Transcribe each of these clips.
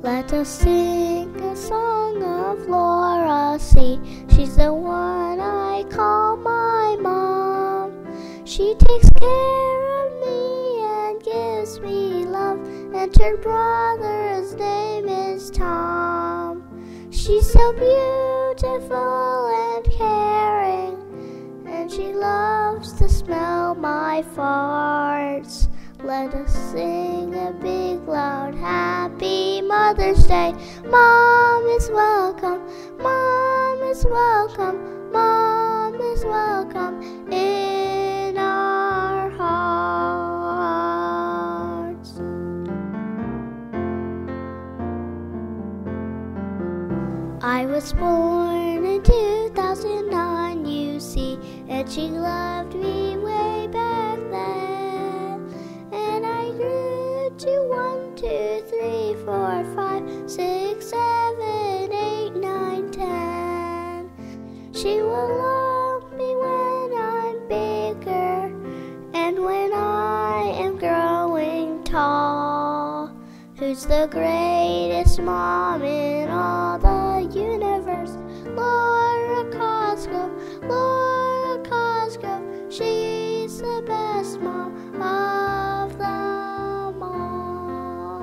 Let us sing a song of Laura C. She's the one I call my mom. She takes care of me and gives me love, and her brother's name is Tom. She's so beautiful and caring, and she loves to smell my farts. Let us sing a big loud Happy Mother's Day. Mom is welcome, Mom is welcome, Mom is welcome in our hearts. I was born in 2009, you see, and she loved me way back then. And I grew to 1, 2, 3, 4, 5, 6, 7, 8, 9, 10. She will love me when I'm bigger and when I am growing tall. Who's the greatest mom in all the universe? Laura Cosgrove, Laura Cosgrove. She's the best mom of them all.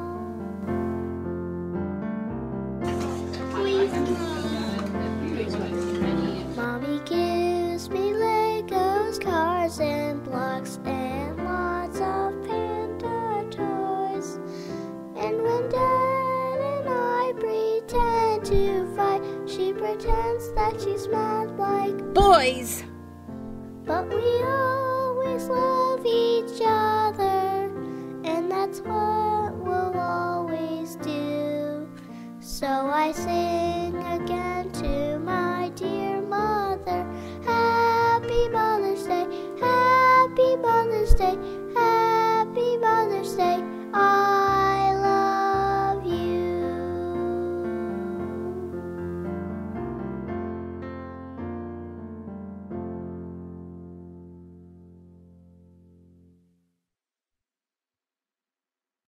Mommy gives me Legos, cars, and blocks, and lots of Panda toys. And when Dad and I pretend to fight, she pretends that she's mad like boys. But we always love each other, and that's what we'll always do. So I sing again to my dear mother, Happy Mother's Day, Happy Mother's Day.